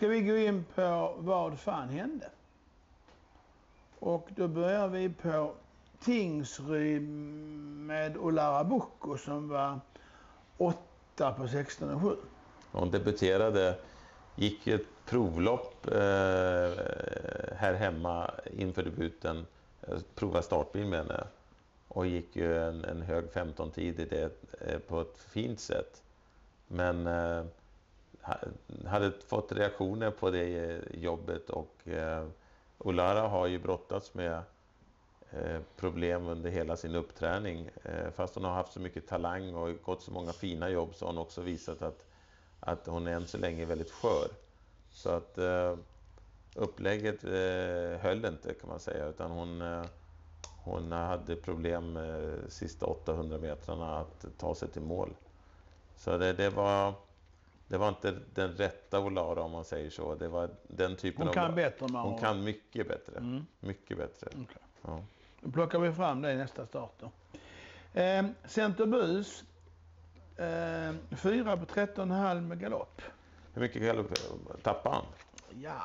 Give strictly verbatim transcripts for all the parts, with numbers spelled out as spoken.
ska vi gå in på vad fan hände. Och då börjar vi på Tingsryd med Olara Bocco som var åtta på sexton och sju. Hon debuterade, gick ett provlopp eh, här hemma inför debuten, prova startbil med henne. Och gick ju en, en hög femton-tid i det eh, på ett fint sätt. Men eh, hade fått reaktioner på det jobbet och eh, Olara har ju brottats med eh, problem under hela sin uppträning. Eh, fast hon har haft så mycket talang och gått så många fina jobb så har hon också visat att, att hon än så länge är väldigt skör. Så att eh, upplägget eh, höll inte kan man säga, utan hon, eh, hon hade problem med eh, sista åttahundra metrarna att ta sig till mål. Så det, det var... Det var inte den rätta Olara om man säger så. Det var den typen hon av... kan bättre. Hon kan mycket bättre. Mm. Mycket bättre. Okay. Ja. Då plockar vi fram det i nästa start då. Eh, Centerbus. Eh, fyra på tretton komma fem med galopp. Hur mycket galopp tappade han? Ja.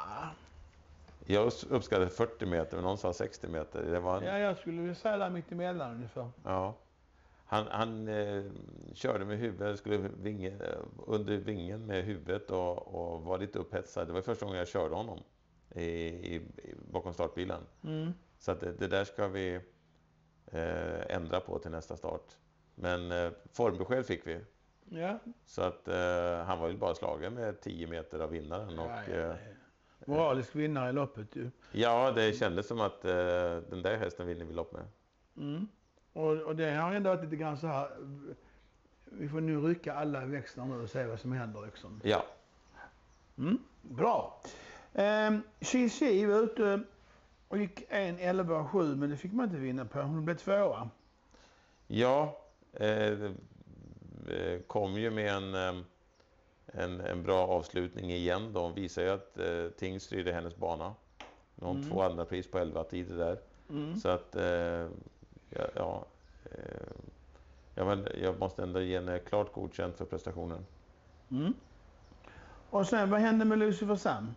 Jag uppskattade fyrtio meter men någon sa sextio meter. Det var en... Ja, jag skulle vilja säga där mitt emellan ungefär. Ja. Han, han eh, körde med huvudet, skulle vinge, under vingen med huvudet och, och var lite upphetsad. Det var första gången jag körde honom i, i, i, bakom startbilen. Mm. Så att det, det där ska vi eh, ändra på till nästa start. Men eh, formbesked fick vi. Ja. Så att eh, han var ju bara slagen med tio meter av vinnaren. Ja, och, ja, ja. Eh, moralisk vinnare i loppet ju. Ja, det kändes som att eh, den där hästen vinner vi lopp med. Mm. Och, och det har ändå varit lite grann så här. Vi får nu rycka alla växlar nu och se vad som händer liksom. Ja. Mm, bra. Ehm, Xi var ute och gick en elva sju men det fick man inte vinna på. Hon blev tvåa. Ja, eh, kom ju med en, en, en bra avslutning igen då. Hon visar ju att eh, Tingsryd är hennes bana. Hon mm. två andra pris på elva tider där. Mm. Så att eh, ja, ja eh, jag, jag måste ändå ge henne klart godkänt för prestationen. Mm. Och sen, vad hände med Lucifer Sam?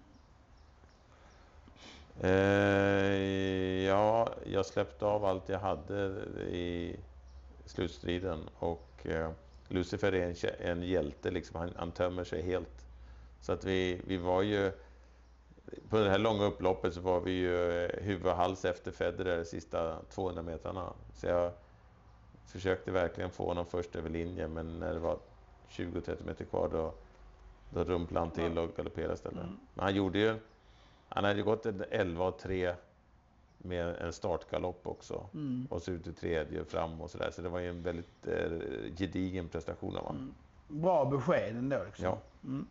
Eh, ja, jag släppte av allt jag hade i slutstriden och eh, Lucifer är en, en hjälte liksom, han, han tömmer sig helt. Så att vi, vi var ju på det här långa upploppet så var vi ju huvud och hals efter Federer de sista tvåhundra metrarna. Så jag försökte verkligen få honom först över linjen, men när det var tjugo till trettio meter kvar då, då rumplade han till och galopperade istället. Mm. Men han gjorde ju, han hade ju gått en elva och tre med en startgalopp också. Mm. Och så ut i tredje fram och sådär. Så det var ju en väldigt eh, gedigen prestation av honom. Mm. Bra besked ändå liksom. Ja. Mm.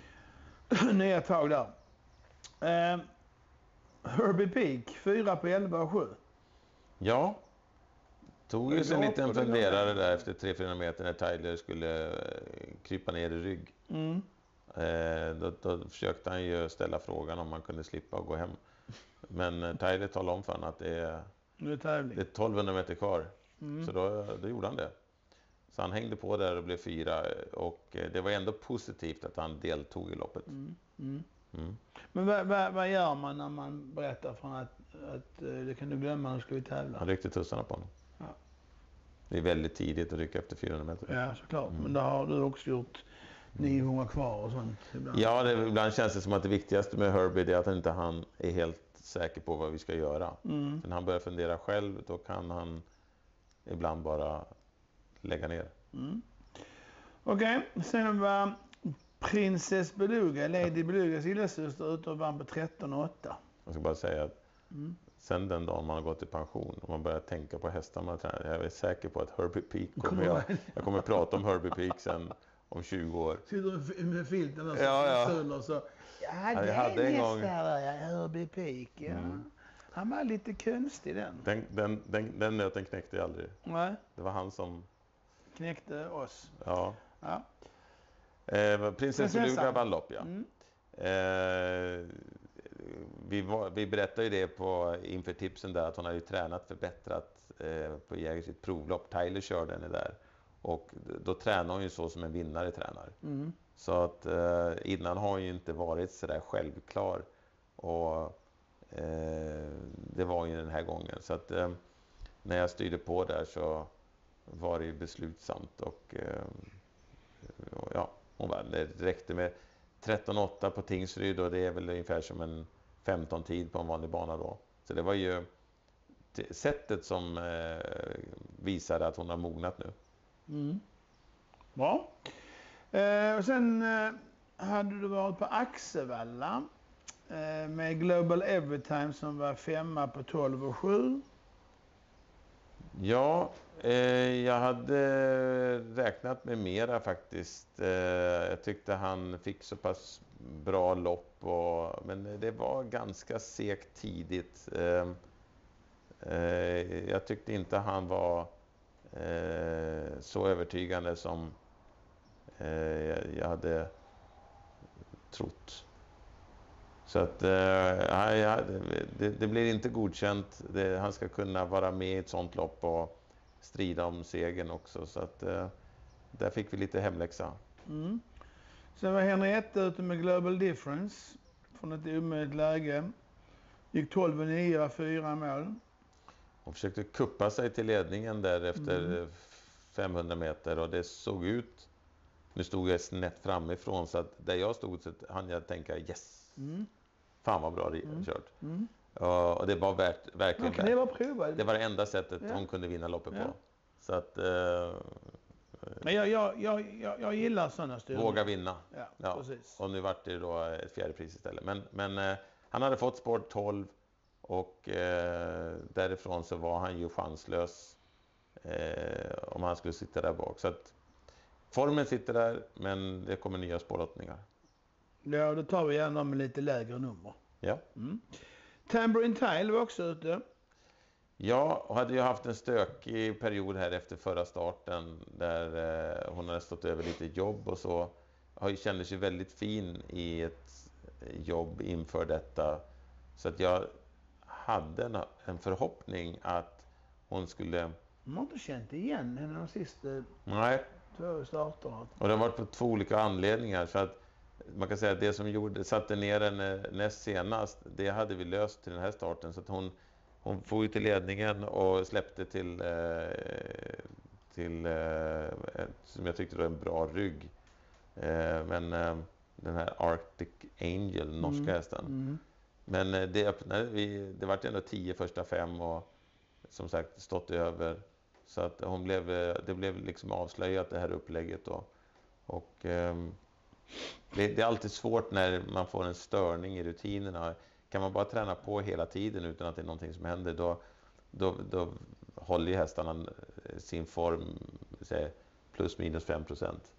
Nya tag där. Uh, Herbie Peak, fyra på elva och sju. Ja. Tog ju sig en liten funderare där efter tre till fyra meter när Tyler skulle uh, krypa ner i rygg. Mm. Uh, då, då försökte han ju ställa frågan om man kunde slippa och gå hem. Men uh, Tyler talade om för honom att det är, det är, det är tolvhundra meter kvar. Mm. Så då, då gjorde han det. Så han hängde på där och blev fyra. Och uh, det var ändå positivt att han deltog i loppet. Mm. Mm. Mm. Men vad, vad, vad gör man när man berättar från att, att det kan du glömma, nu ska vi tävla? Han ryckte tussarna på honom. Ja. Det är väldigt tidigt att rycka efter fyrahundra meter. Ja, såklart. Mm. Men det har du också gjort niohundra kvar och sånt ibland. Ja, det, ibland känns det som att det viktigaste med Herbie är att han inte han är helt säker på vad vi ska göra. Mm. Så när han börjar fundera själv, då kan han ibland bara lägga ner. Mm. Okej, okay. Sen var Princess Beluga, Lady Belugas lillasyster, ute och vann på tretton och åtta. Jag ska bara säga att mm. sen den dagen man har gått i pension och man börjar tänka på hästar man tränar, jag är säker på att Herbie Peak kommer jag, jag kommer prata om Herbie Peak sen om tjugo år. Sitter du med filten och så, ja, ja. Och så ja, det jag hade en gång där, ja, Herbie Peak, ja. Mm. Han var lite konstig den. Den, den, den, den nöten knäckte jag aldrig. Nej. Det var han som knäckte oss. Ja. Ja. Eh, Princess Beluga vann lopp, ja. Mm. Eh, vi, var, vi berättade ju det på inför tipsen där att hon har ju tränat förbättrat eh, på Jäger sitt provlopp. Tyler körde henne där. Och då tränar hon ju så som en vinnare tränar. Mm. Så att eh, innan har ju inte varit så där självklar. Och eh, det var ju den här gången. Så att eh, när jag styrde på där så var det ju beslutsamt. Och, eh, och ja, hon var, det räckte med tretton åtta på Tingsryd och det är väl ungefär som en femton tid på en vanlig bana då. Så det var ju sättet som eh, visade att hon har mognat nu. Mm. Bra. Eh, och sen eh, hade du varit på Axevalla eh, med Global Evertime som var femma på tolv och sju. Ja, eh, jag hade räknat med mera faktiskt. Eh, jag tyckte han fick så pass bra lopp, och, men det var ganska segt tidigt. Eh, eh, jag tyckte inte han var eh, så övertygande som eh, jag hade trott. Så att eh, ja, det, det blir inte godkänt. Det, han ska kunna vara med i ett sånt lopp och strida om segern också. Så att eh, där fick vi lite hemläxa. Mm. Sen var Henriette ute med Global Difference från ett omöjligt läge. Gick tolv och nio, var fyra mål. Hon försökte kuppa sig till ledningen där efter Mm. femhundra meter, och det såg ut, nu stod jag snett framifrån, så att där jag stod så hann jag tänka yes, Mm. fan vad bra det Mm. kört. Mm. Och det var värt, verkligen Okay, det var provat. det var det enda sättet Ja. hon kunde vinna loppet Ja. på. Så att eh, Men jag, jag, jag, jag, jag gillar sådana styrningar. våga vinna. Ja, Ja. precis. Och nu vart det då ett fjärde pris istället. Men, men eh, han hade fått spår tolv, och eh, därifrån så var han ju chanslös eh, om han skulle sitta där bak. Så att formen sitter där, men det kommer nya spårlottningar. Ja, då tar vi gärna med lite lägre nummer. Ja. Mm. Tambourine Tile var också ute. Ja, och hade ju haft en stökig period här efter förra starten där eh, hon hade stått över lite jobb och så. Har ju kände sig väldigt fin i ett jobb inför detta. Så att jag hade en, en förhoppning att hon skulle... Man har inte känt igen henne de sista Nej, två starterna. och det har varit på två olika anledningar. Så att man kan säga att det som gjorde, satte ner henne näst senast, det hade vi löst till den här starten. Så att hon... Hon får ju till ledningen och släppte till, eh, till eh, ett, som jag tyckte var en bra rygg. Eh, men eh, den här Arctic Angel, norska Mm. hästen. Mm. Men eh, det öppnade vi, det var ändå tio första fem och som sagt stått över. Så att hon blev, det blev liksom avslöjat det här upplägget då. Och eh, det, det är alltid svårt när man får en störning i rutinerna. Kan man bara träna på hela tiden utan att det är någonting som händer, då, då, då håller ju hästarna sin form, säg, plus minus fem procent.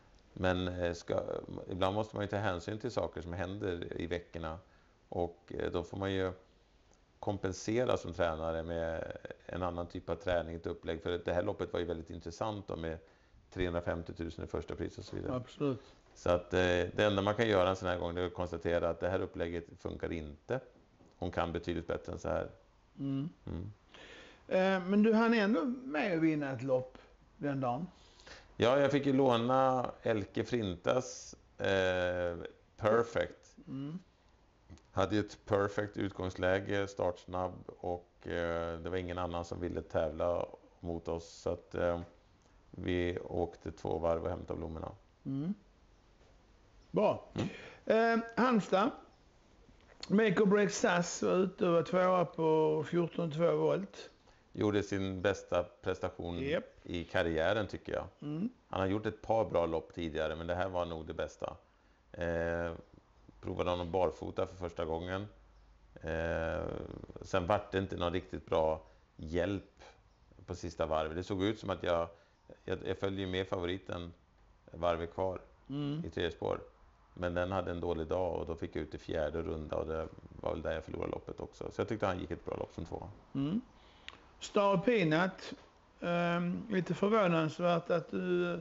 Men ska, ibland måste man ju ta hänsyn till saker som händer i veckorna, och då får man ju kompensera som tränare med en annan typ av träning, ett upplägg. För det här loppet var ju väldigt intressant då, med trehundrafemtio tusen i första pris och så vidare. Absolut. Så att eh, det enda man kan göra en sån här gång, det är att konstatera att det här upplägget funkar inte. Hon kan betydligt bättre än så här. Mm. Mm. Eh, men du hann ändå med att vinna ett lopp den dagen. Ja, jag fick ju låna Elke Frintas eh, Perfect. Mm. Hade ju ett perfect utgångsläge, startsnabb, och eh, det var ingen annan som ville tävla mot oss. Så att eh, vi åkte två varv och hämtade blommorna. Mm. Bra. Mm. Eh, Halmstad. Make or Break S A S var ute och var tvåa på fjorton komma två volt. Gjorde sin bästa prestation Yep. i karriären, tycker jag. Mm. Han har gjort ett par bra lopp tidigare, men det här var nog det bästa. Eh, provade honom barfota för första gången. Eh, sen var det inte någon riktigt bra hjälp på sista varvet. Det såg ut som att jag, jag, jag följde med favoriten varvet kvar Mm. i tredje spår. Men den hade en dålig dag och då fick jag ut i fjärde runda, och det var väl där jag förlorade loppet också. Så jag tyckte han gick ett bra lopp som två. Mm. Star Peanut. Um, lite förvånansvärt att du...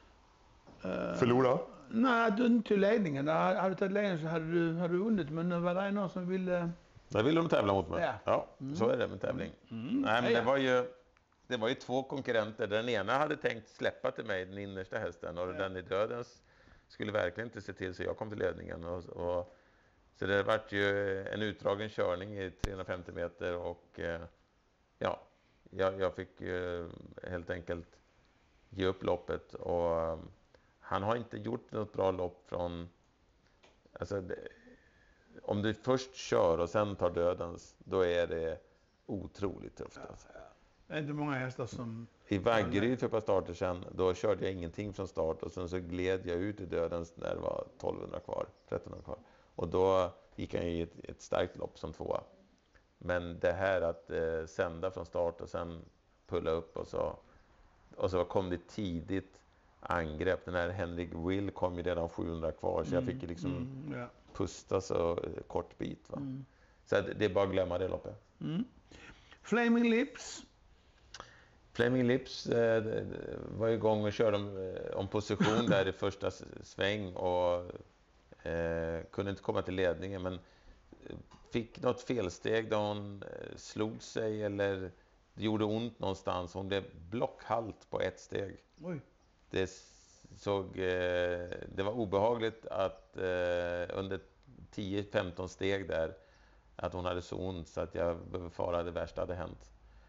Uh, Förlora? Nej, att du inte tog ledningen. Hade hade du tagit ledningen så hade du, hade du vunnit. Men nu var det någon som ville... Där ville de tävla mot mig. Ja. Ja, Mm. så är det med tävling. Mm. Nej, men Ja, det var ju... Det var ju två konkurrenter. Den ena hade tänkt släppa till mig, den innersta hästen, och Ja. den i dödens skulle verkligen inte se till så jag kom till ledningen. Och, och, så det vart ju en utdragen körning i trehundrafemtio meter och eh, ja, jag, jag fick eh, helt enkelt ge upp loppet. Och eh, han har inte gjort något bra lopp från... Alltså, det, om du först kör och sen tar dödens, då är det otroligt tufft. Alltså. Ja, ja. Det är inte många hästar som... I Vaggeryd för ett par starter sen, då körde jag ingenting från start och sen så gled jag ut i dödens när det var tolvhundra kvar, trettonhundra kvar. Och då gick han i ett, ett starkt lopp som tvåa. Men det här att eh, sända från start och sen pulla upp och så, och så kom det tidigt angrepp. Den här Henrik Will kom ju redan sjuhundra kvar så jag fick ju liksom mm, ja. pusta så kort bit. Va? Mm. Så det är bara att glömma det loppet. Mm. Flaming Lips. Flaming Lips eh, var igång och körde om, om position där i första sväng och eh, kunde inte komma till ledningen, men fick något felsteg där hon eh, slog sig eller det gjorde ont någonstans. Hon blev blockhalt på ett steg. Oj. Det, såg, eh, det var obehagligt att eh, under tio femton steg där att hon hade så ont så att jag befarade det värsta hade hänt.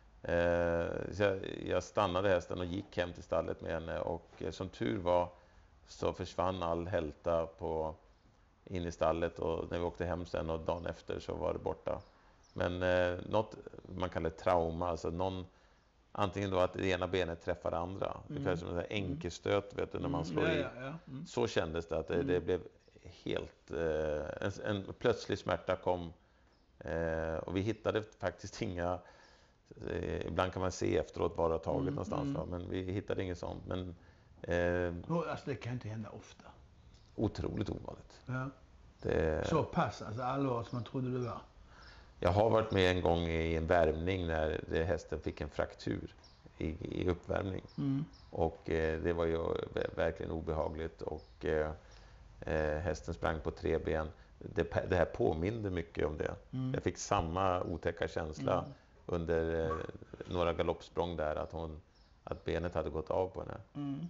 Så jag, jag stannade hästen och gick hem till stallet med henne och som tur var så försvann all hälta på, in i stallet och när vi åkte hem sen och dagen efter så var det borta. Men eh, något man kallar trauma, alltså någon, antingen då att det ena benet träffar det andra. Mm. Ungefär som en sån enkelstöt vet du, när man slår mm, i. ja, ja, ja. Mm. Så kändes det att det, det blev helt... Eh, en, en plötslig smärta kom eh, och vi hittade faktiskt inga... Ibland kan man se efteråt var det har tagit mm, någonstans, mm. men vi hittade inget sånt. Men, eh, alltså det kan inte hända ofta. Otroligt ovanligt. Ja. Det, så pass alltså allvarligt som man trodde det var. Jag har varit med en gång i en värmning när det, hästen fick en fraktur i, i uppvärmning. Mm. Och eh, det var ju verkligen obehagligt och eh, hästen sprang på tre ben. Det, det här påminde mycket om det. Mm. Jag fick samma otäcka känsla. Mm. Under eh, några galoppsprång där att, hon, att benet hade gått av på henne. Mm.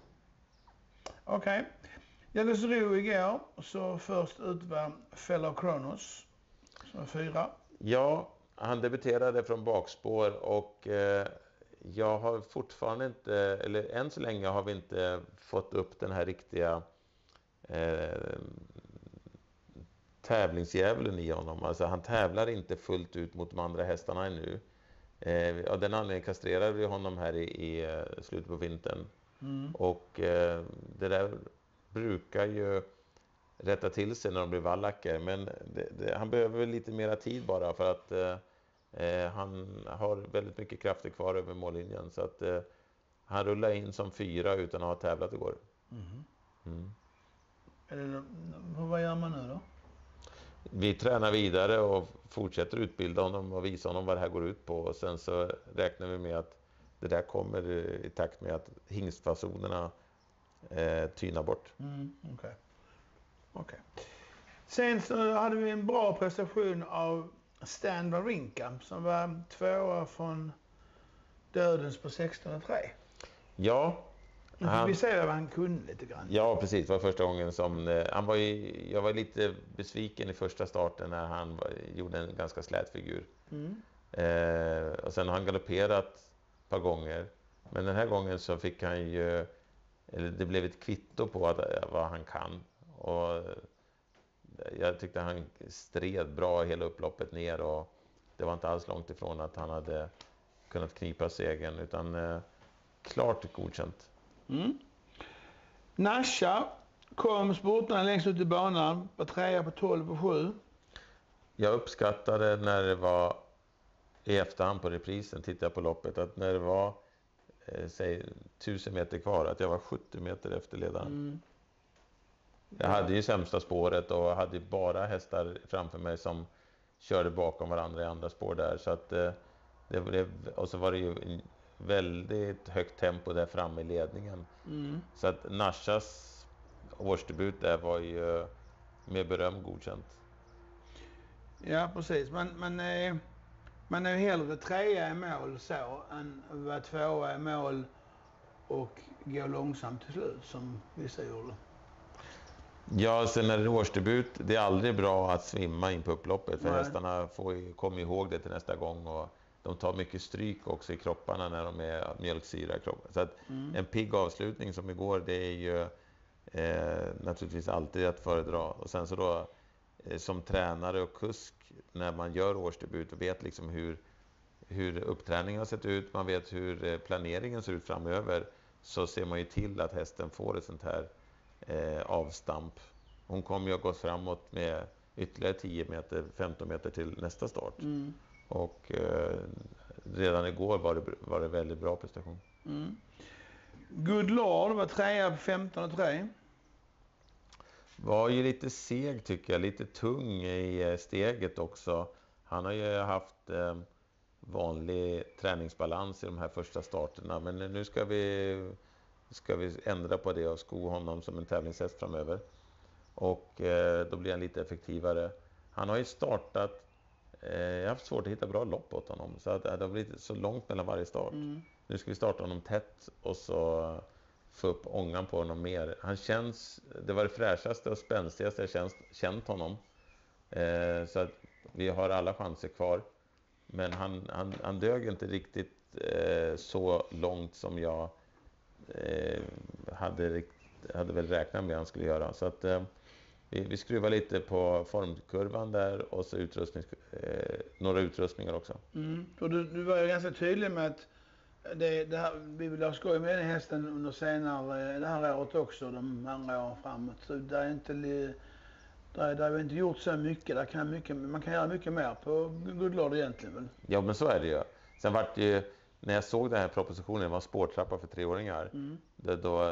Okej. Okay. Jägersro igår så först ut var Fellow Kronos som fyra. Ja, han debuterade från bakspår och eh, jag har fortfarande inte, eller än så länge har vi inte fått upp den här riktiga eh, tävlingsdjävulen i honom. Alltså han tävlar inte fullt ut mot de andra hästarna ännu. Eh, av den anledningen kastrerade vi honom här i, i uh, slutet på vintern. Mm. Och eh, det där brukar ju rätta till sig när de blir vallacker. Men det, det, han behöver lite mera tid bara för att eh, han har väldigt mycket krafter kvar över mållinjen. Så att eh, han rullar in som fyra utan att ha tävlat igår. Mm. Mm. Är det, vad gör man nu då? Vi tränar vidare och fortsätter utbilda honom och visa honom vad det här går ut på. Och sen så räknar vi med att det där kommer i takt med att hingstfasonerna eh, tynar bort. Mm, okej. Okay. Okay. Sen så hade vi en bra prestation av Stan Wawrinka som var tvåa från dödens på sexton och tre. Ja. Han, vi säger vad han kunde lite grann. Ja, precis. Det var första gången som... Eh, han var ju, jag var lite besviken i första starten när han var, gjorde en ganska slät figur. Mm. Eh, och sen har han galopperat ett par gånger. Men den här gången så fick han ju... Eller det blev ett kvitto på att, vad han kan. Och jag tyckte han stred bra hela upploppet ner. Och det var inte alls långt ifrån att han hade kunnat knipa segern. Utan eh, klart godkänt. Mm. Nasha kom spurtarna längst ut i banan, var trea på tolv och sju. Jag uppskattade när det var i efterhand på reprisen, tittade jag på loppet, att när det var eh, säg tusen meter kvar, att jag var sjuttio meter efter ledaren. Mm. Jag hade ju sämsta spåret och hade bara hästar framför mig som körde bakom varandra i andra spår där. Så att, eh, det blev, och så var det ju en väldigt högt tempo där framme i ledningen. Mm. Så att Nashas årsdebut där var ju med beröm godkänt. Ja, precis. Men, men eh, man är ju hellre trea i mål så än vara tvåa i mål och gå långsamt till slut som vissa gjorde. Ja, sen när det är årsdebut, det är aldrig bra att svimma in på upploppet. För Nej. hästarna får komma ihåg det till nästa gång. Och de tar mycket stryk också i kropparna när de är mjölksyra i kroppen. Så att Mm. en pigg avslutning som igår, det är ju eh, naturligtvis alltid att föredra. Och sen så då eh, som tränare och kusk när man gör årsdebut och vet liksom hur, hur uppträningen har sett ut, man vet hur eh, planeringen ser ut framöver, så ser man ju till att hästen får ett sånt här eh, avstamp. Hon kommer ju att gå framåt med ytterligare tio meter, femton meter till nästa start. Mm. Och eh, redan igår var det, var det väldigt bra prestation. Mm. Good Lord var trea på femton och tre. Var ju lite seg tycker jag, lite tung i eh, steget också. Han har ju haft eh, vanlig träningsbalans i de här första starterna. Men nu ska vi, ska vi ändra på det och sko honom som en tävlingshäst framöver. Och eh, då blir han lite effektivare. Han har ju startat, eh, jag har haft svårt att hitta bra lopp åt honom. Så att det har blivit så långt mellan varje start. Mm. Nu ska vi starta honom tätt och så få upp ångan på honom mer. Han känns, det var det fräschaste och spänstigaste jag känt, känt honom. Eh, så att vi har alla chanser kvar. Men han, han, han dög inte riktigt eh, så långt som jag eh, hade, hade väl räknat med att han skulle göra. Så att eh, vi, vi skruvar lite på formkurvan där och så utrustnings, eh, några utrustningar också. Mm. Och du, du var ju ganska tydlig med att det, det här, vi vill ha skoj med den hästen under senare, det här året också, de andra åren framåt. Så det är inte, det är, det har inte gjort så mycket, det kan mycket, man kan göra mycket mer på Good Lord egentligen väl. Ja, men så är det ju. Sen vart det ju, när jag såg den här propositionen, det var en spårtrappa för treåringar, Mm. det, då,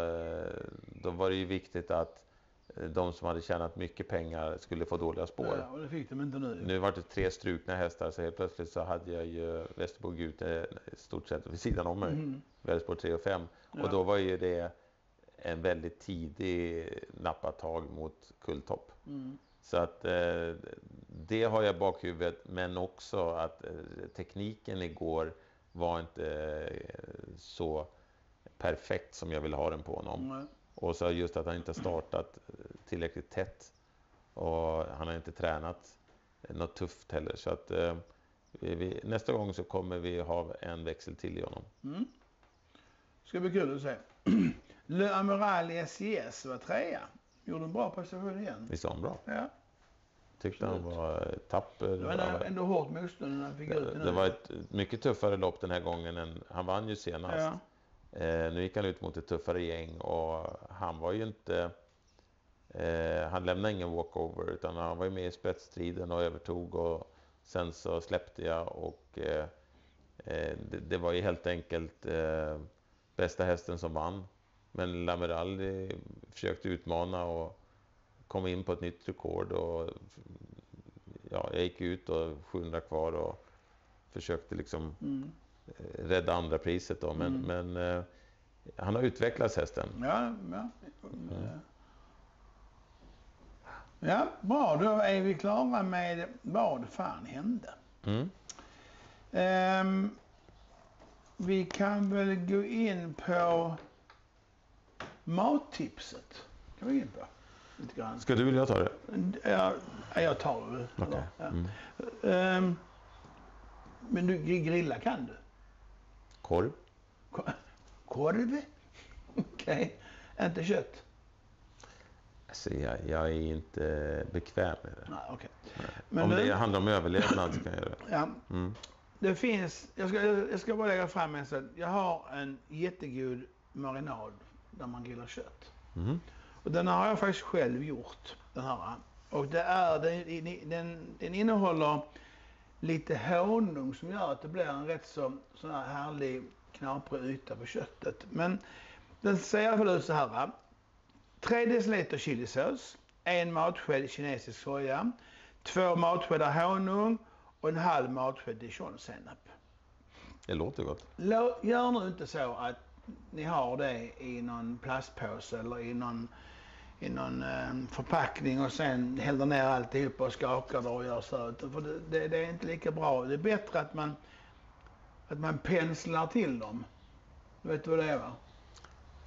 då var det ju viktigt att de som hade tjänat mycket pengar skulle få dåliga spår. Ja, och det fick de inte nu. Nu var det tre strukna hästar, så helt plötsligt så hade jag ju Västerbo Gute i stort sett vid sidan om mig. Mm. Väderspår tre och fem. Ja. Och då var ju det en väldigt tidig nappatag mot Kulltopp. Mm. Så att eh, det har jag bakhuvudet, men också att eh, tekniken igår var inte eh, så perfekt som jag vill ha den på honom. Mm. Och så just att han inte startat tillräckligt tätt och han har inte tränat något tufft heller. Så att eh, vi, nästa gång så kommer vi ha en växel till i honom. Mm. Ska bli kul att se. Le Amiral S I S var trea. Gjorde en bra prestation igen. Visst var han bra? Ja. Tyckte han var tapper. Det var ändå, ändå hårt motstånd när han fick ut den. Det var ett mycket tuffare lopp den här gången än han vann ju senast. Ja. Eh, nu gick han ut mot ett tuffare gäng och han var ju inte eh, han lämnade ingen walkover utan han var ju med i spetsstriden och övertog och sen så släppte jag och eh, eh, det, det var ju helt enkelt eh, bästa hästen som vann. Men L'Amiral eh, försökte utmana och kom in på ett nytt rekord och ja, jag gick ut och sjuhundra kvar och försökte liksom Mm. rädda andra priset då, men, Mm. men eh, han har utvecklats hästen. Ja, ja. Ja, bra. Då är vi klara med vad fan hände. Mm. Ehm, vi kan väl gå in på mattipset. Kan vi gå in på lite grann. Ska du vilja ta det? Ja, jag tar det. Okej. Ja. Mm. Ehm, men du, grilla kan du? Korv? Ko- Korv? Okej. Inte kött? Alltså, jag, jag är inte bekväm med det. Nej, okej. Om du- det handlar om överlevnad så kan jag göra det. Ja, Mm. det finns, jag ska, jag ska bara lägga fram en sak. Jag har en jättegod marinad där man grillar kött. Mm. Och den har jag faktiskt själv gjort. Den här. Och det är, den, den, den innehåller lite honung som gör att det blir en rätt så sån här härlig knaprig yta på köttet. Men den ser i alla fall ut så här. tre deciliter chilisås, en matsked kinesisk soja, två matskedar honung och en halv matsked dijonsenap. Det låter gott. Lå- Gör nu inte så att ni har det i någon plastpåse eller i någon, i någon eh, förpackning och sen häller ner alltihop och skakar det och gör så. För det, det, det är inte lika bra. Det är bättre att man, att man penslar till dem. Du vet vad det är, va?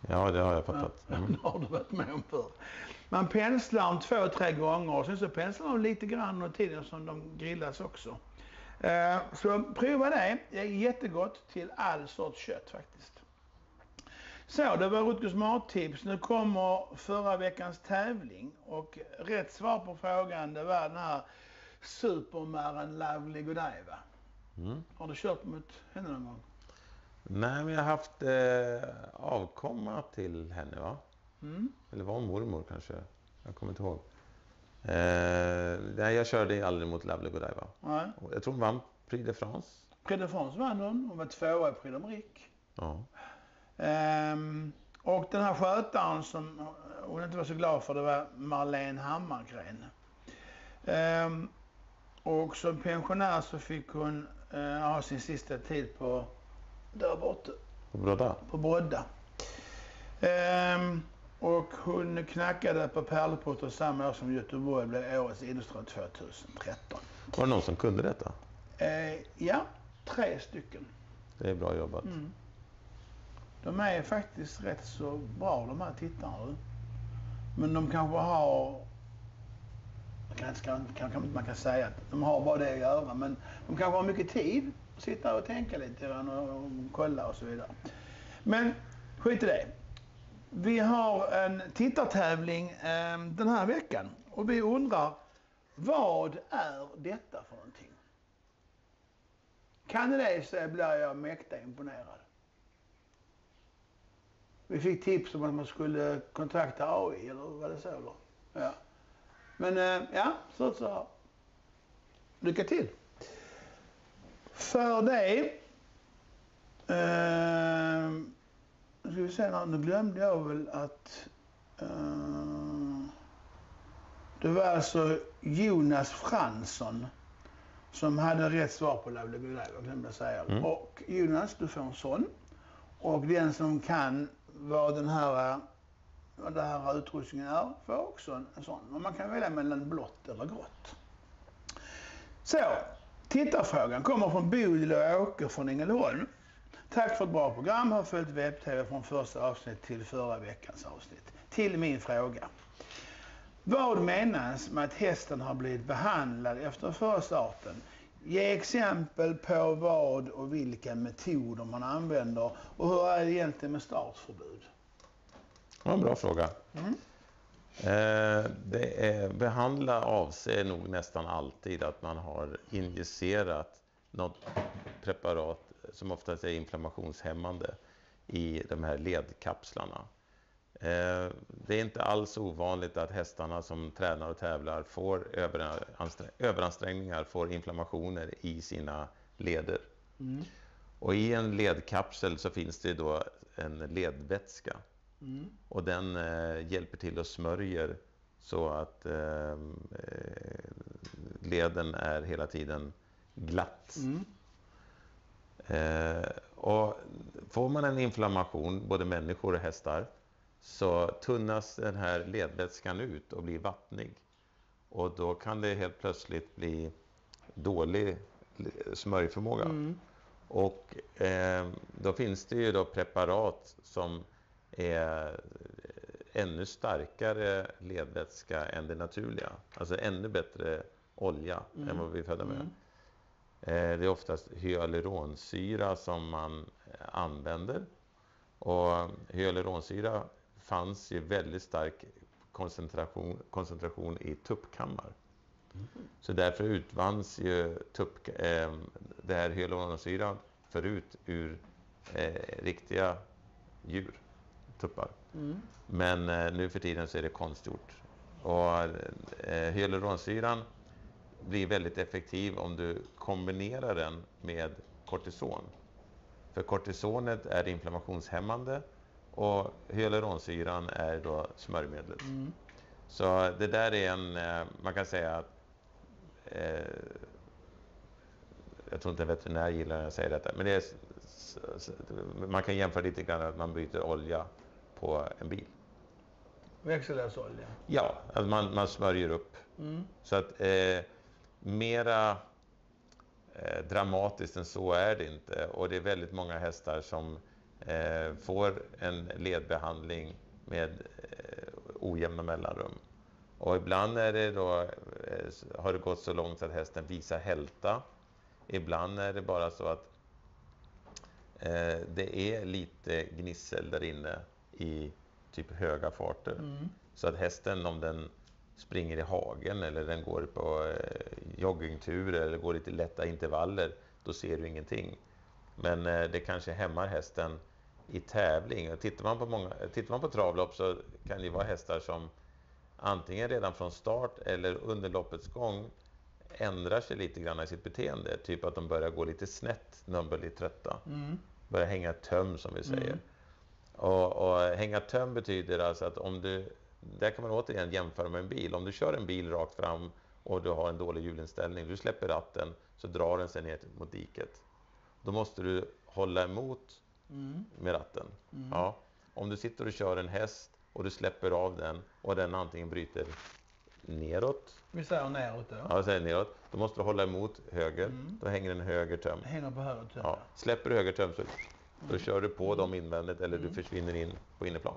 Ja, det har jag fattat. Mm. Det har du varit med om förr. Man penslar dem två, tre gånger och sen så penslar de lite grann och tiden som de grillas också. Eh, så prova det. Det är jättegott till all sorts kött faktiskt. Så, det var Rutgers mattips. Nu kommer förra veckans tävling och rätt svar på frågan det var den här Supermaren Lovely Godiva. Mm. Har du kört mot henne någon gång? Nej, men jag har haft eh, avkomma till henne, va? Mm. Eller var mormor kanske? Jag kommer inte ihåg. Eh, nej, jag körde aldrig mot Lovely Godiva. Nej. Jag tror hon vann Prix de France. Prix de France vann hon. Hon var tvåa i Prix d'Amérique. Ja. Um, och den här skötaren som hon inte var så glad för, det var Marlene Hammargren. Um, och som pensionär så fick hon uh, ha sin sista tid på där borta. På Brodda? På Brodda. Um, och hon knackade på Pärleporten samma år som Göteborg blev årets idrottsstad tjugohundratretton. Var det någon som kunde detta? Uh, ja, tre stycken. Det är bra jobbat. Mm. De är faktiskt rätt så bra, de här tittarna. Men de kanske har, kanske kan, kan, kan, man kan säga att de har bara det att göra, men de kanske har mycket tid att sitta och tänka lite grann och, och kolla och så vidare. Men skit i det. Vi har en tittartävling eh, den här veckan och vi undrar, vad är detta för någonting? Kan ni det så blir jag mäkta imponerad. Vi fick tips om att man skulle kontakta A I, eller vad det så eller? Ja. Men äh, ja, så så här. Lycka till. För det, äh, ska vi se, nu glömde jag väl att äh, det var alltså Jonas Fransson som hade rätt svar på Lovely Godiva, glömde jag säga. Mm. Och Jonas, du får en sån. Och den som kan vad den här, vad den här utrustningen är får också en, en sån. Och man kan välja mellan blått eller grått. Så, tittarfrågan kommer från Bodil och Åke från Ängelholm. Tack för ett bra program. Har följt webb-tv från första avsnitt till förra veckans avsnitt. Till min fråga. Vad menas med att hästen har blivit behandlad efter förstarten? Ge exempel på vad och vilka metoder man använder och hur är det egentligen med startförbud? Ja, en bra fråga. Mm. Eh, det är, behandla avser nog nästan alltid att man har injicerat något preparat som oftast är inflammationshämmande i de här ledkapslarna. Eh, det är inte alls ovanligt att hästarna som tränar och tävlar får överansträng- överansträngningar, får inflammationer i sina leder. Mm. Och i en ledkapsel så finns det då en ledvätska. Mm. Och den eh, hjälper till och smörjer så att eh, leden är hela tiden glatt. Mm. Eh, och får man en inflammation, både människor och hästar, så tunnas den här ledvätskan ut och blir vattnig. Och då kan det helt plötsligt bli dålig smörjförmåga. Mm. Och eh, då finns det ju då preparat som är ännu starkare ledvätska än det naturliga. Alltså ännu bättre olja mm. än vad vi är födda med. Mm. Eh, det är oftast hyaluronsyra som man använder. Och hyaluronsyra fanns i väldigt stark koncentration, koncentration i tuppkammar. Mm. Så därför utvanns ju tupp, eh, det här hyaluronsyran förut ur eh, riktiga djur, tuppar. Mm. Men eh, nu för tiden så är det konstgjort. Och eh, hyaluronsyran blir väldigt effektiv om du kombinerar den med kortison. För kortisonet är inflammationshämmande och hyaluronsyran är då smörjmedlet. Mm. Så det där är en, man kan säga att eh, jag tror inte veterinär gillar när jag säger detta, men det är, man kan jämföra lite grann att man byter olja på en bil. Växellösolja? Ja, att man, man smörjer upp. Mm. Så att eh, mera eh, dramatiskt än så är det inte. Och det är väldigt många hästar som eh, får en ledbehandling med eh, ojämna mellanrum. Och ibland är det då, eh, har det gått så långt att hästen visar hälta. Ibland är det bara så att eh, det är lite gnissel där inne i typ höga farter. Mm. Så att hästen, om den springer i hagen eller den går på eh, joggingtur eller går lite lätta intervaller, då ser du ingenting. Men eh, det kanske hämmar hästen i tävling. Och tittar man på många, tittar man på travlopp så kan det vara hästar som antingen redan från start eller under loppets gång ändrar sig lite grann i sitt beteende. Typ att de börjar gå lite snett när de blir lite trötta. Mm. Börjar hänga töm, som vi säger. Mm. Och, och hänga töm betyder alltså att om du, där kan man återigen jämföra med en bil. Om du kör en bil rakt fram och du har en dålig hjulinställning, du släpper ratten så drar den sig ner mot diket. Då måste du hålla emot Mm. med ratten. Mm. Ja. Om du sitter och kör en häst och du släpper av den och den antingen bryter neråt. Vi säger neråt då. Ja, jag säger neråt. Då måste du hålla emot höger. Mm. Då hänger en höger töm. Hänger på höger töm. Ja. Släpper du höger töm så då kör du på dem invändigt eller Mm. du försvinner in på innerplan.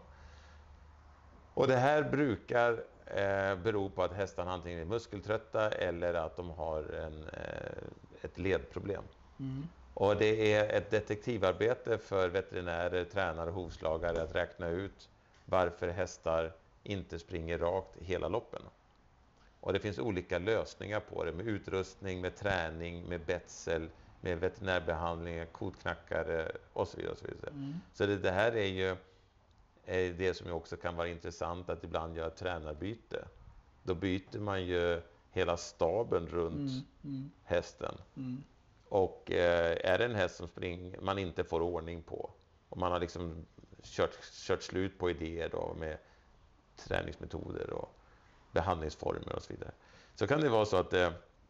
Och det här brukar eh, bero på att hästarna antingen är muskeltrötta eller att de har en, eh, ett ledproblem. Mm. Och det är ett detektivarbete för veterinärer, tränare och hovslagare att räkna ut varför hästar inte springer rakt hela loppen. Och det finns olika lösningar på det, med utrustning, med träning, med betsel, med veterinärbehandling, kotknackare och så vidare. Och så vidare. Mm. Så det, det här är ju är det som också kan vara intressant, att ibland göra tränarbyte. Då byter man ju hela staben runt Mm. Mm. hästen. Mm. Och eh, är det en häst som spring, man inte får ordning på och man har liksom kört, kört slut på idéer då med träningsmetoder och behandlingsformer och så vidare, så kan det vara så att det,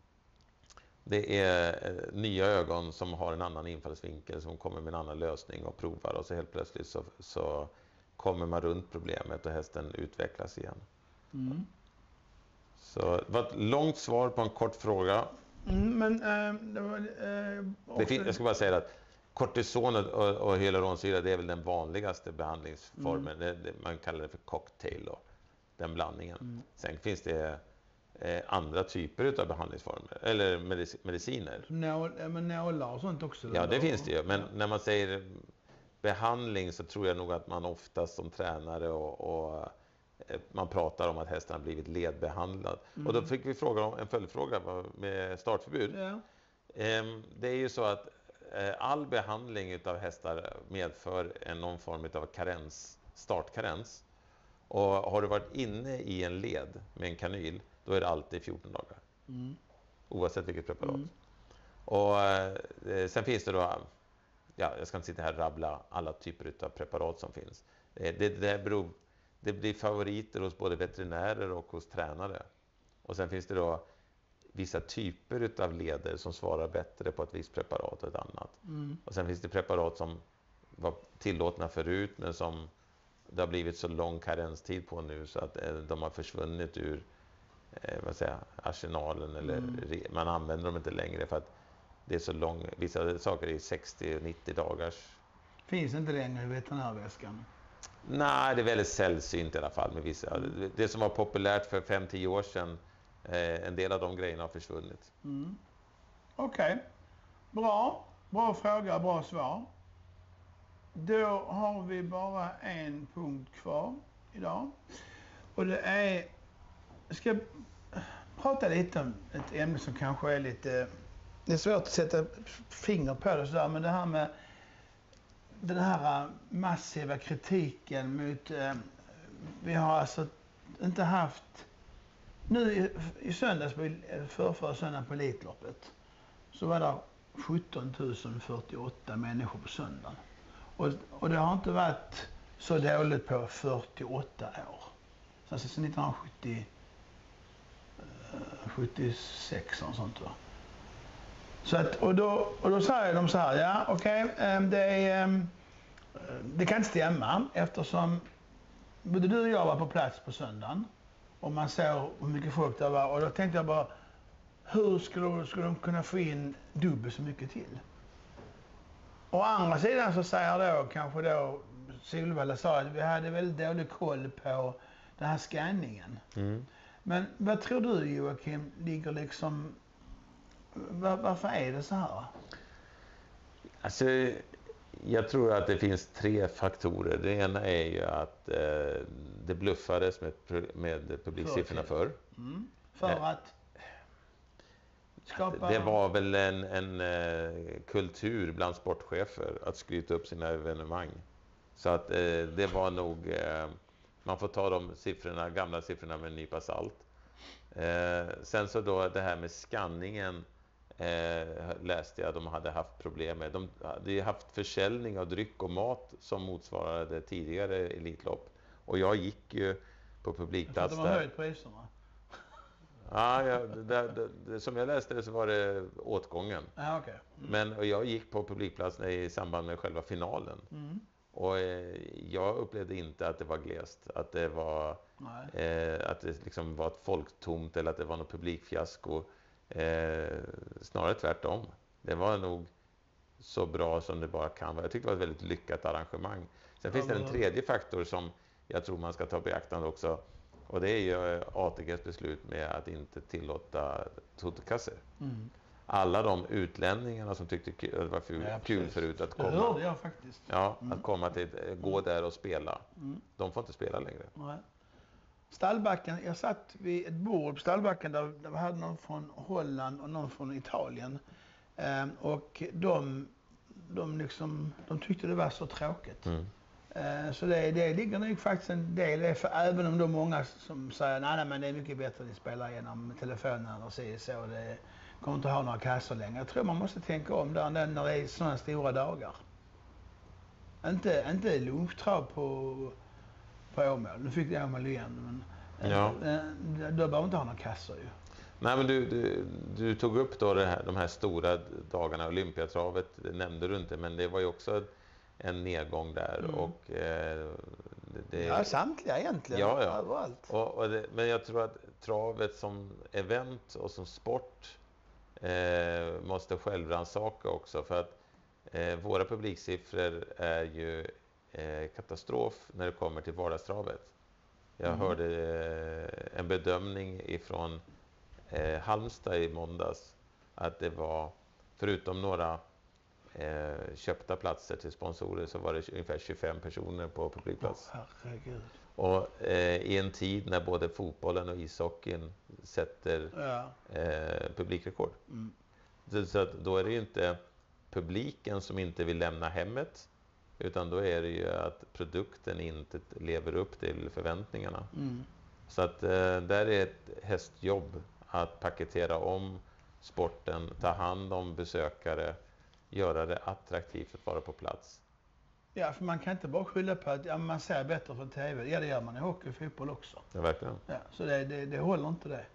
det är eh, nya ögon som har en annan infallsvinkel, som kommer med en annan lösning och provar, och så helt plötsligt så, så kommer man runt problemet och hästen utvecklas igen. Mm. Så det var ett långt svar på en kort fråga. Mm, men äh, det var, äh, Det fin- jag ska bara säga att kortison och, och hyaluronsyra, det är väl den vanligaste behandlingsformen. Mm. Det, det, man kallar det för cocktail då, den blandningen. Mm. Sen finns det eh, andra typer av behandlingsformer eller medic- mediciner. Nål, äh, men nålar och sånt också? Ja, det då? finns det ju. Men när man säger behandling så tror jag nog att man oftast som tränare och, och eh, man pratar om att hästen har blivit ledbehandlad. Mm. Och då fick vi fråga om en följdfråga med startförbud. Ja. Ehm, Det är ju så att eh, all behandling utav hästar medför en någon form av karens, startkarens. Och har du varit inne i en led med en kanyl, då är det alltid fjorton dagar. Mm. Oavsett vilket preparat. Mm. Och eh, sen finns det då, ja, jag ska inte sitta här och rabbla alla typer av preparat som finns. Eh, det, det, beror, det blir favoriter hos både veterinärer och hos tränare. Och sen finns det då vissa typer av leder som svarar bättre på ett visst preparat och ett annat. Mm. Och sen finns det preparat som var tillåtna förut, men som det har blivit så lång karenstid på nu så att eh, de har försvunnit ur eh, vad säger, arsenalen, eller Mm. re- man använder dem inte längre för att det är så lång, vissa saker är sextio nittio dagars. Finns inte längre i veterinärväskan? Nej, det är väldigt sällsynt i alla fall med vissa. Det, det som var populärt för fem tio år sedan, eh, en del av de grejerna har försvunnit. Mm. Okej. Okay. Bra. Bra fråga, bra svar. Då har vi bara en punkt kvar idag. Och det är... Jag ska prata lite om ett ämne som kanske är lite... Det är svårt att sätta finger på det sådär, men det här med den här massiva kritiken mot... Eh, vi har alltså inte haft... Nu i, i söndags, för, för söndag på Elitloppet, så var det sjutton tusen fyrtioåtta människor på söndagen. Och, och det har inte varit så dåligt på fyrtioåtta år. Så alltså nittonhundrasjuttio, sjuttiosex och sånt va. Så att, och då, och då säger de så här, ja okej, okay, det är, det kan inte stämma eftersom både du och jag var på plats på söndagen och man såg hur mycket folk det var, och då tänkte jag bara, hur skulle, skulle de kunna få in dubbelt så mycket till? Å andra sidan så säger då kanske då Solvalla sa att vi hade väldigt dålig koll på den här scanningen. Mm. Men vad tror du, Joakim, ligger liksom, var, varför är det så här? Alltså, jag tror att det finns tre faktorer. Det ena är ju att eh, det bluffades med, med publiksiffrorna förr. Mm. För Eh, att skapa... Det var väl en, en eh, kultur bland sportchefer att skryta upp sina evenemang. Så att eh, det var nog... Eh, man får ta de siffrorna, gamla siffrorna med en nypa salt. Eh, sen så då det här med skanningen eh, läste jag de hade haft problem med. De hade haft försäljning av dryck och mat som motsvarade tidigare elitlopp. Och jag gick ju på publikplats där. De har höjt priserna. Ja, ja det, det, det, som jag läste det så var det åtgången. Ja, okay. Mm. Men och jag gick på publikplatsen i samband med själva finalen. Mm. Och eh, jag upplevde inte att det var glest, att det var eh, att det liksom var ett folktomt eller att det var något publikfiasko. Eh, snarare tvärtom. Det var nog så bra som det bara kan vara. Jag tyckte det var ett väldigt lyckat arrangemang. Sen finns det en tredje faktor som jag tror man ska ta beaktande också. Och det är ju A T G:s beslut med att inte tillåta totokasser. Mm. Alla de utlänningarna som tyckte det var kul, ja, kul förut att komma. Det hörde jag faktiskt. Ja, mm. att komma till, gå där och spela. Mm. De får inte spela längre. Nej. Stallbacken, jag satt vid ett bord på Stallbacken där vi hade någon från Holland och någon från Italien. Ehm, och de, de, liksom, de tyckte det var så tråkigt. Mm. Ehm, så det, det ligger nog faktiskt en del i, för även om det är många som säger nej, nej men det är mycket bättre att spela genom telefonen och se så. Det kommer inte ha några kassor längre. Jag tror man måste tänka om där när det är sådana stora dagar. Inte, inte lunchtrav på, på Åmål. Nu fick det Åmål igen. Men ja. Då behöver inte ha några kassor ju. Nej, men du, du, du tog upp då det här, de här stora dagarna. Olympiatravet nämnde du inte, men det var ju också en nedgång där. Mm. Och, eh, det, ja, samtliga egentligen. Ja, ja. Överallt. Och, och det, men jag tror att travet som event och som sport eh, måste självrannsaka också. För att eh, våra publiksiffror är ju eh, katastrof när det kommer till vardagstravet. Jag mm. hörde eh, en bedömning ifrån eh, Halmstad i måndags att det var, förutom några eh, köpta platser till sponsorer, så var det ungefär tjugofem personer på publikplats. Oh, herregud. Och eh, i en tid när både fotbollen och ishockeyn sätter ja. eh, publikrekord. Mm. Så, så att då är det ju inte publiken som inte vill lämna hemmet, utan då är det ju att produkten inte lever upp till förväntningarna. Mm. Så att eh, där är ett hästjobb att paketera om sporten, ta hand om besökare, göra det attraktivt att vara på plats. Ja, för man kan inte bara skylla på att ja, man ser bättre på tv. Ja, det gör man i hockey och fotboll också. Ja, verkligen. Ja, så det, det, det håller inte det.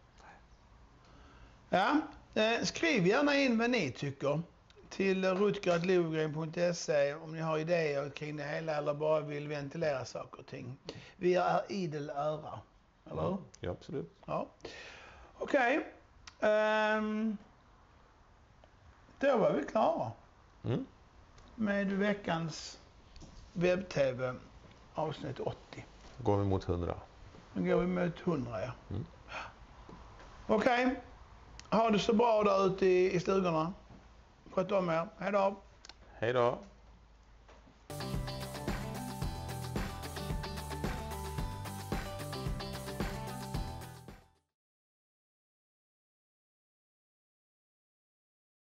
Ja, eh, skriv gärna in vad ni tycker till rutger at livgren punkt se om ni har idéer kring det hela eller bara vill ventilera saker och ting. Vi är idel öra, eller hur? Ja, absolut. Ja. Okej. Okay. Um, då var vi klara. Mm. Med veckans webb-tv avsnitt åttio. Går vi mot hundra. Nu går vi mot hundra, ja. Mm. Okej. Okay. Ha det så bra där ute i, i stugorna. Sköt om er. Hej då. Hej då.